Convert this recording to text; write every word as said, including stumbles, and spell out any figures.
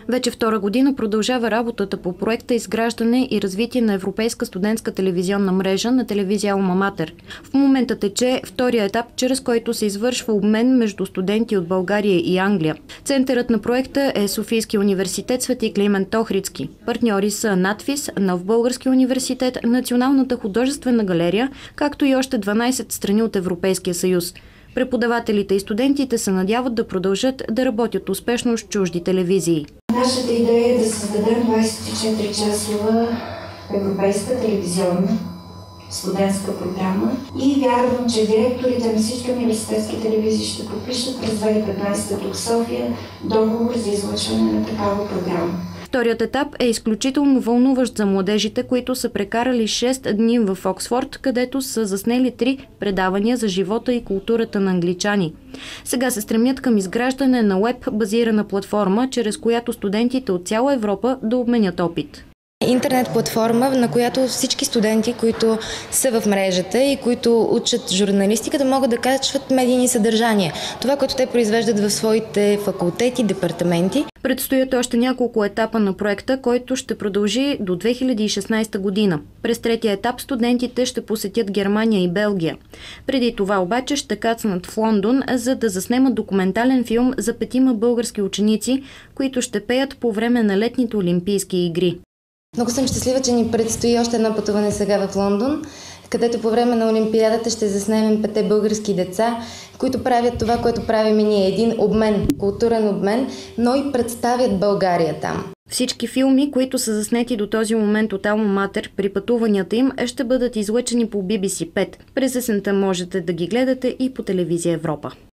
Вече втора година продължава работата по проекта изграждане и развитие на европейска студентска телевизионна мрежа на телевизия Алма Матер. В момента тече втория етап, чрез който се извършва обмен между студенти от България и Англия. Центърът на проекта е Софийския университет Свети Климент Охридски. Партньори са Надфис, Нов български университет, Националната художествена галерия, както и още дванайсет страни от Европейския съюз. Преподавателите и студентите се надяват да продължат да работят успешно с чужди телевизии. Нашата идея е да създадем двайсет и четири часова европейска телевизионна студентска програма и вярвам, че директорите на всички университетски телевизии ще подпишат през две хиляди и петнайсета тук в София договор за излъчване на такава програма. Вторият етап е изключително вълнуващ за младежите, които са прекарали шест дни в Оксфорд, където са заснели три предавания за живота и културата на англичани. Сега се стремят към изграждане на уеб-базирана платформа, чрез която студентите от цяла Европа да обменят опит. Интернет платформа, на която всички студенти, които са в мрежата и които учат журналистика, да могат да качват медийни съдържания. Това, което те произвеждат в своите факултети, департаменти. Предстоят още няколко етапа на проекта, който ще продължи до две хиляди и шестнайсета година. През третия етап студентите ще посетят Германия и Белгия. Преди това обаче ще кацнат в Лондон, за да заснемат документален филм за петима български ученици, които ще пеят по време на летните олимпийски игри. Много съм щастлива, че ни предстои още едно пътуване сега в Лондон, където по време на Олимпиадата ще заснемем пете български деца, които правят това, което правим и ние. Един обмен, културен обмен, но и представят България там. Всички филми, които са заснети до този момент от Алма Матер при пътуванията им, ще бъдат излъчени по Би Би Си пет. През есента можете да ги гледате и по телевизия Европа.